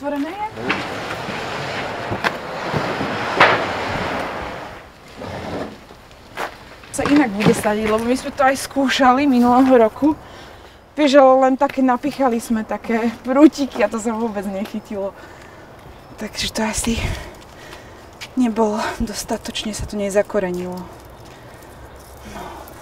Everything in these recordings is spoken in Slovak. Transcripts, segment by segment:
otvorené je? Sa inak bude sadiť, lebo my sme to aj skúšali minulého roku. Vieš, ale len také napichali sme také prútiky a to sa vôbec nechytilo. Takže to asi nebolo dostatočne, sa to nezakorenilo. No.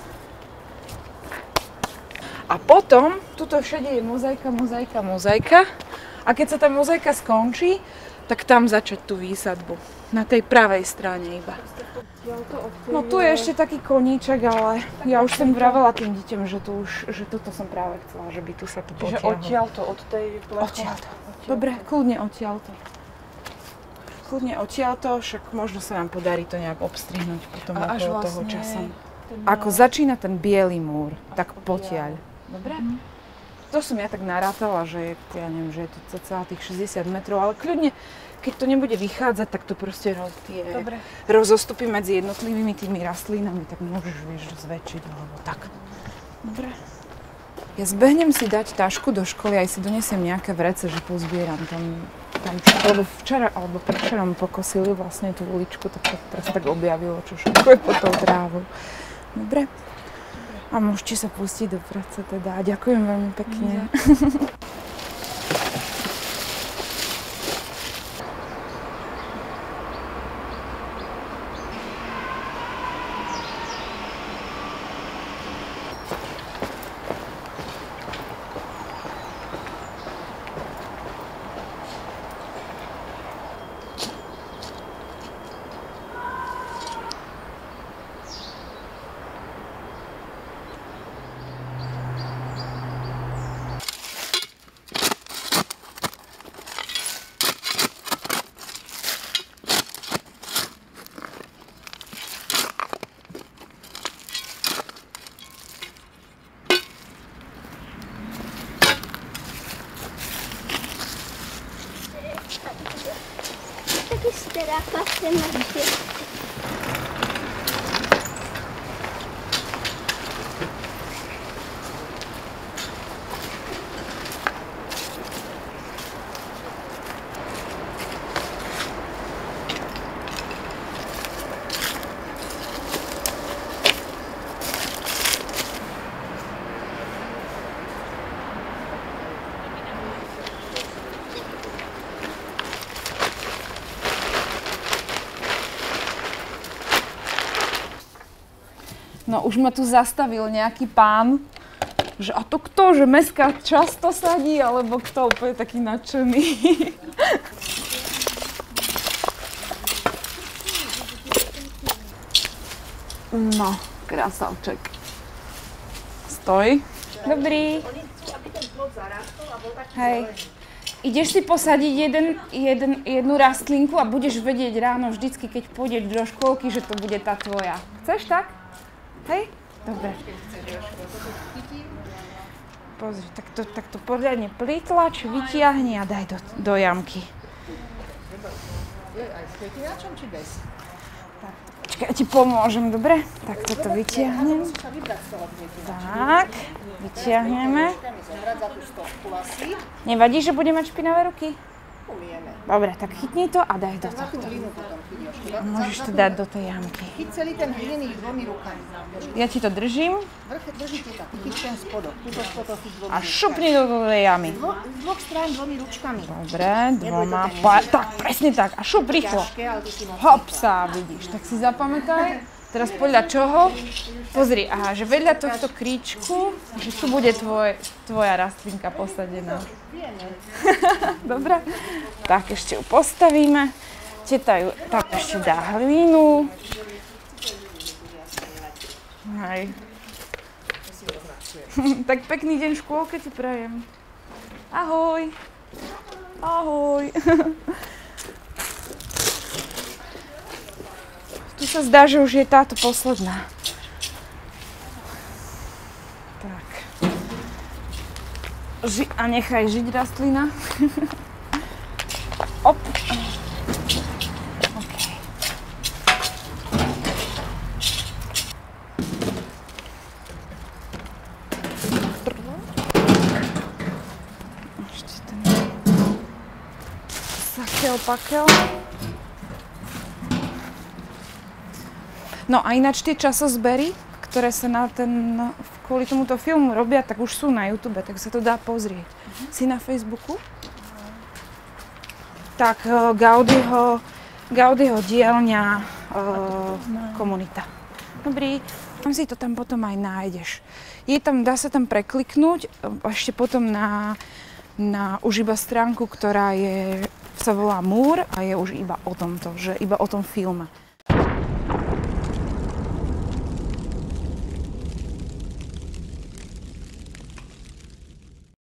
A potom, tuto všade je mozaika, mozaika, mozaika. A keď sa tá mozaika skončí, tak tam začať tú výsadbu. Na tej pravej strane iba. No tu je ešte taký koníček, ale ja už som vravela tým deťom, že toto som práve chcela, že by tu sa to potiahlo. Čiže odtiaľto, od tej plechu? Odtiaľto. Dobre, kľudne odtiaľto. Kľudne odtiaľto, však možno sa nám podarí to nejak obstrihnúť potom okolo toho časom. Ako začína ten biely múr, tak potiaľ. Dobre? To som ja tak narátala, že ja neviem, že je to cca tých 60 metrov, ale kľudne, keď to nebude vychádzať, tak to proste rozostupy medzi jednotlivými tými rastlinami, tak môžeš, vieš, zväčšiť, alebo tak. Dobre. Ja zbehnem si dať tašku do školy, aj si donesiem nejaké vrece, že pozbieram tam lebo včera alebo predvčerom pokosili vlastne tú uličku, tak to teraz tak objavilo, čo všetko je pod tou trávou. Dobre? A môžete sa pustiť do práce teda. Ďakujem veľmi pekne. No už ma tu zastavil nejaký pán, že a to kto, že mestská často sadí, alebo kto, úplne taký nadšený. No, krásavček. Stoj. Dobrý. Hej. Ideš si posadiť jednu rastlinku a budeš vedieť ráno vždycky, keď pôjdeš do škôlky, že to bude tá tvoja. Chceš tak? Hej? Dobre. Pozri, tak to poriadne pritlač, vytiahni a daj do jamky. Aj s kvetinačom či bez? Počkaj, ja ti pomôžem, dobre? Tak toto vytiahnem. Tak, vytiahneme. Nevadí, že bude mať špinavé ruky? Umieme. Dobre, tak chytni to a daj do tohto. Môžeš to dať do tej jamky. Chyť celý ten hliník dvomi rukami. Ja ti to držím. Držíte tak, chyť ten spodok. Túto spodok chyť dvomi A šupni do tej jamy. Z dvoch strán dvomi ručkami. Dobre, dvoma. Tak, presne tak. A šup rýchlo. Hop sa, vidíš. Tak si zapamätaj. Teraz podľa čoho? Pozri, aha, že vedľa tohto kríčku, že tu bude tvoja rastlinka posadená. Dobre? Tak ešte ju postavíme. Teta ju tam ešte dá hlínu. Hej. Tak pekný deň v škôlke ti prajem. Ahoj. Ahoj. Tu sa zdá, že už je táto posledná. Tak. A nechaj žiť rastlina. Op. Sakel pakel. No a ináč tie časozbery, ktoré sa kvôli tomuto filmu robia, tak už sú na YouTube, tak sa to dá pozrieť. Si na Facebooku? Tak Gaudiho dielňa komunita. Dobrý. Tam si to tam potom aj nájdeš. Dá sa tam prekliknúť, ešte potom na už iba stránku, ktorá sa volá Múr a je už iba o tomto, že iba o tom filme.